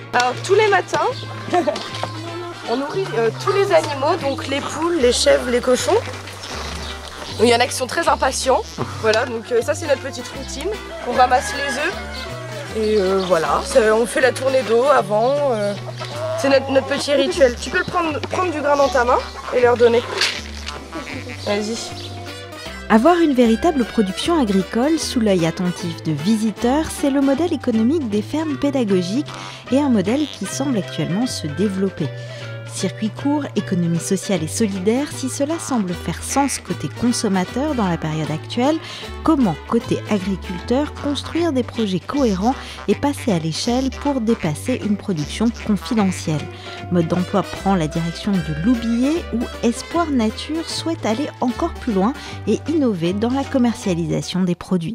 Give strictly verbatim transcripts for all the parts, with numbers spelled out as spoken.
Alors tous les matins, on nourrit euh, tous les animaux, donc les poules, les chèvres, les cochons. Il y en a qui sont très impatients. Voilà, donc euh, ça c'est notre petite routine. On ramasse les œufs et euh, voilà, ça, on fait la tournée d'eau avant. Euh, c'est notre, notre petit rituel. Tu peux le prendre, prendre du grain dans ta main et leur donner. Vas-y. Avoir une véritable production agricole sous l'œil attentif de visiteurs, c'est le modèle économique des fermes pédagogiques et un modèle qui semble actuellement se développer. Circuit court, économie sociale et solidaire, si cela semble faire sens côté consommateur dans la période actuelle, comment côté agriculteur construire des projets cohérents et passer à l'échelle pour dépasser une production confidentielle? Mode d'emploi prend la direction de l'oublié où Espoir Nature souhaite aller encore plus loin et innover dans la commercialisation des produits.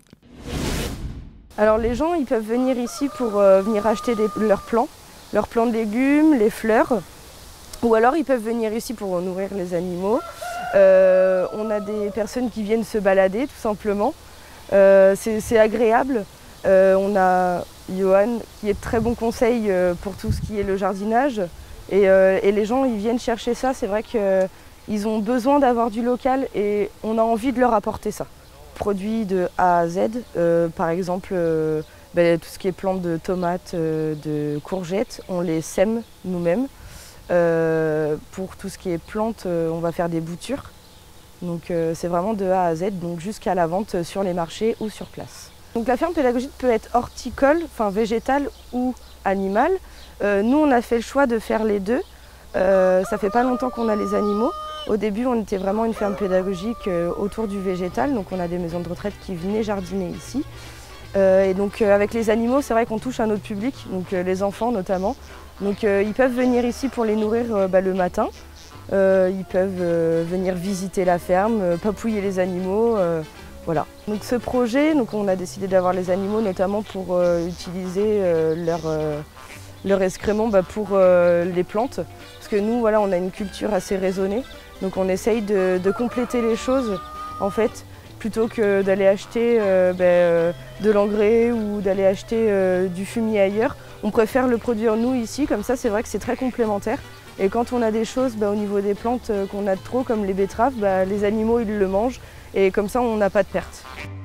Alors les gens ils peuvent venir ici pour euh, venir acheter des, leurs plants, leurs plants de légumes, les fleurs. Ou alors ils peuvent venir ici pour nourrir les animaux. Euh, on a des personnes qui viennent se balader tout simplement. Euh, c'est agréable. Euh, on a Johan qui est de très bons conseils pour tout ce qui est le jardinage. Et, euh, et les gens ils viennent chercher ça. C'est vrai qu'ils ont besoin d'avoir du local et on a envie de leur apporter ça. Produits de A à Z, euh, par exemple euh, ben, tout ce qui est plantes de tomates, euh, de courgettes, on les sème nous-mêmes. Euh, pour tout ce qui est plantes, euh, on va faire des boutures. Donc euh, c'est vraiment de A à Z, donc jusqu'à la vente sur les marchés ou sur place. Donc la ferme pédagogique peut être horticole, enfin végétale ou animale. Euh, nous on a fait le choix de faire les deux. Euh, ça fait pas longtemps qu'on a les animaux. Au début on était vraiment une ferme pédagogique euh, autour du végétal, donc on a des maisons de retraite qui venaient jardiner ici. Euh, et donc euh, avec les animaux c'est vrai qu'on touche un autre public, donc euh, les enfants notamment. Donc euh, ils peuvent venir ici pour les nourrir euh, bah, le matin. Euh, ils peuvent euh, venir visiter la ferme, euh, papouiller les animaux. Euh, voilà. Donc ce projet, donc on a décidé d'avoir les animaux notamment pour euh, utiliser euh, leur, euh, leur excrément bah, pour euh, les plantes. Parce que nous voilà, on a une culture assez raisonnée. Donc on essaye de, de compléter les choses en fait. Plutôt que d'aller acheter euh, ben, euh, de l'engrais ou d'aller acheter euh, du fumier ailleurs. On préfère le produire nous ici, comme ça c'est vrai que c'est très complémentaire. Et quand on a des choses ben, au niveau des plantes euh, qu'on a de trop, comme les betteraves, ben, les animaux ils le mangent et comme ça on n'a pas de perte.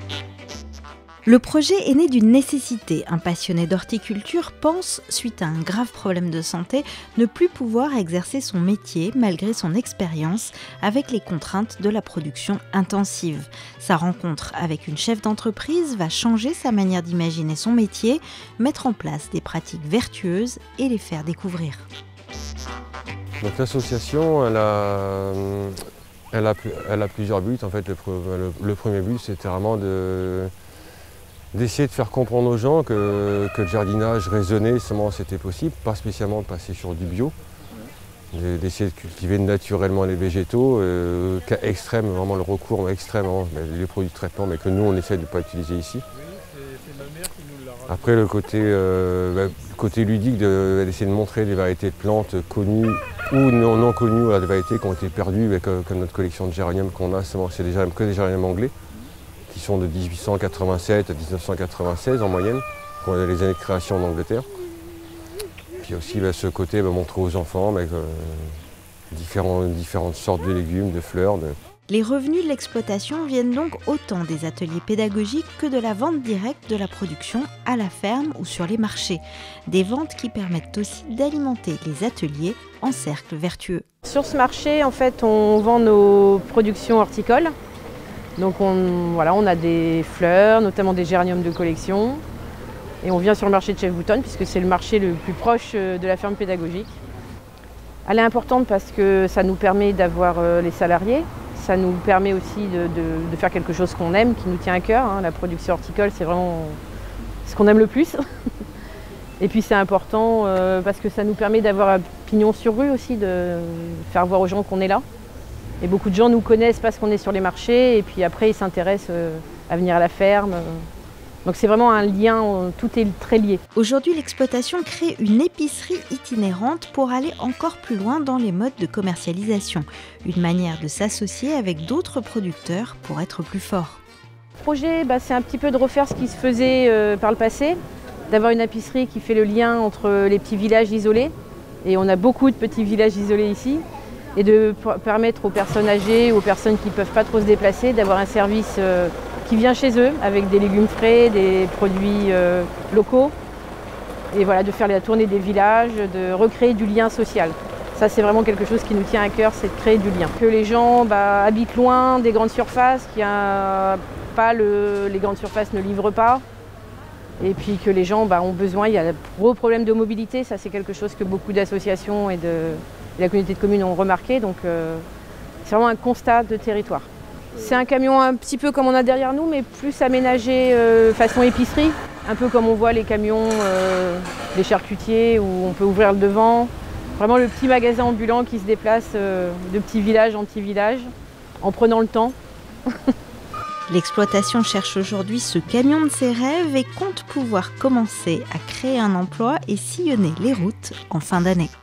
Le projet est né d'une nécessité. Un passionné d'horticulture pense, suite à un grave problème de santé, ne plus pouvoir exercer son métier malgré son expérience avec les contraintes de la production intensive. Sa rencontre avec une chef d'entreprise va changer sa manière d'imaginer son métier, mettre en place des pratiques vertueuses et les faire découvrir. Donc l'association, elle a, elle, a, elle a plusieurs buts. En fait, le, le, le premier but, c'était vraiment de... d'essayer de faire comprendre aux gens que, que le jardinage raisonné, seulement c'était possible, pas spécialement de passer sur du bio, d'essayer de cultiver naturellement les végétaux, euh, cas extrême, vraiment le recours extrême, hein, les produits de traitement, mais que nous on essaie de ne pas utiliser ici. Après le côté, euh, bah, le côté ludique d'essayer de, de montrer des variétés de plantes connues ou non, non connues, des variétés qui ont été perdues, bah, comme, comme notre collection de géraniums qu'on a, c'est des géraniums, que des géraniums anglais, qui sont de mille huit cent quatre-vingt-sept à mille neuf cent quatre-vingt-seize en moyenne, pour les années de création en Angleterre. Puis aussi bah, ce côté, bah, montrer aux enfants bah, euh, différents, différentes sortes de légumes, de fleurs. De... Les revenus de l'exploitation viennent donc autant des ateliers pédagogiques que de la vente directe de la production à la ferme ou sur les marchés. Des ventes qui permettent aussi d'alimenter les ateliers en cercle vertueux. Sur ce marché, en fait, on vend nos productions horticoles. Donc on, voilà, on a des fleurs, notamment des géraniums de collection. Et on vient sur le marché de Chefboutonne puisque c'est le marché le plus proche de la ferme pédagogique. Elle est importante parce que ça nous permet d'avoir les salariés. Ça nous permet aussi de, de, de faire quelque chose qu'on aime, qui nous tient à cœur. Hein. La production horticole, c'est vraiment ce qu'on aime le plus. Et puis c'est important euh, parce que ça nous permet d'avoir un pignon sur rue aussi, de faire voir aux gens qu'on est là. Et beaucoup de gens nous connaissent parce qu'on est sur les marchés et puis après ils s'intéressent à venir à la ferme. Donc c'est vraiment un lien, tout est très lié. Aujourd'hui, l'exploitation crée une épicerie itinérante pour aller encore plus loin dans les modes de commercialisation. Une manière de s'associer avec d'autres producteurs pour être plus fort. Le projet, bah, c'est un petit peu de refaire ce qui se faisait euh, par le passé. d'avoir une épicerie qui fait le lien entre les petits villages isolés, et on a beaucoup de petits villages isolés ici, et de permettre aux personnes âgées, aux personnes qui ne peuvent pas trop se déplacer, d'avoir un service euh, qui vient chez eux, avec des légumes frais, des produits euh, locaux, et voilà, de faire la tournée des villages, de recréer du lien social. Ça, c'est vraiment quelque chose qui nous tient à cœur, c'est de créer du lien. Que les gens bah, habitent loin des grandes surfaces, qu'il y a pas le, les grandes surfaces ne livrent pas, et puis que les gens bah, ont besoin, il y a un gros problème de mobilité, ça c'est quelque chose que beaucoup d'associations et de, de la communauté de communes ont remarqué, donc euh, c'est vraiment un constat de territoire. C'est un camion un petit peu comme on a derrière nous, mais plus aménagé euh, façon épicerie, un peu comme on voit les camions euh, des charcutiers où on peut ouvrir le devant. Vraiment le petit magasin ambulant qui se déplace euh, de petit village en petit village, en prenant le temps. L'exploitation cherche aujourd'hui ce camion de ses rêves et compte pouvoir commencer à créer un emploi et sillonner les routes en fin d'année.